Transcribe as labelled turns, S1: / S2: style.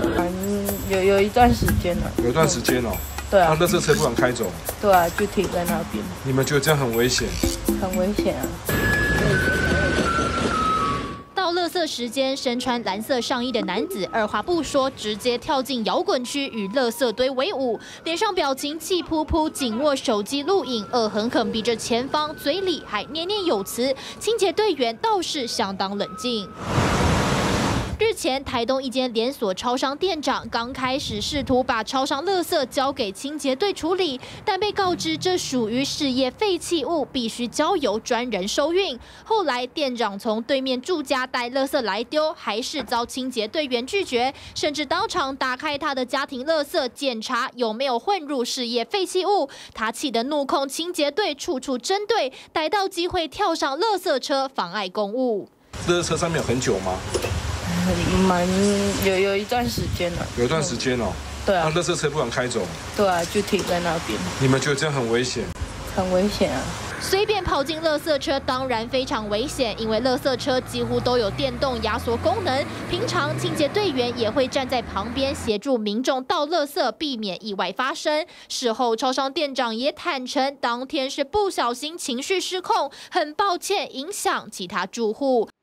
S1: 有一段时间了。
S2: 有一段时间哦。
S1: 对啊。
S2: 垃圾车不敢开走。
S1: 对啊，就停在那边。
S2: 你们觉得这样很危险？
S1: 很危险啊。
S3: 到垃圾时间，身穿蓝色上衣的男子二话不说，直接跳进摇滚区与垃圾堆为伍，脸上表情气扑扑，紧握手机录影，恶狠狠逼着前方，嘴里还念念有词。清洁队员倒是相当冷静。日前，台东一间连锁超商店长刚开始试图把超商垃圾交给清洁队处理，但被告知这属于事业废弃物，必须交由专人收运。后来，店长从对面住家带垃圾来丢，还是遭清洁队员拒绝，甚至当场打开他的家庭垃圾检查有没有混入事业废弃物。他气得怒控清洁队处处针对，逮到机会跳上垃圾车妨碍公务。
S2: 垃圾车上面有很久吗？
S1: 有一段时间了。
S2: 有一段时间哦。
S1: 对啊。
S2: 垃圾车不敢开走。
S1: 对啊，就停在那边。
S2: 你们觉得这样很危险？
S1: 很危险啊。
S3: 随便跑进垃圾车当然非常危险，因为垃圾车几乎都有电动压缩功能。平常清洁队员也会站在旁边协助民众倒垃圾，避免意外发生。事后，超商店长也坦诚，当天是不小心情绪失控，很抱歉影响其他住户。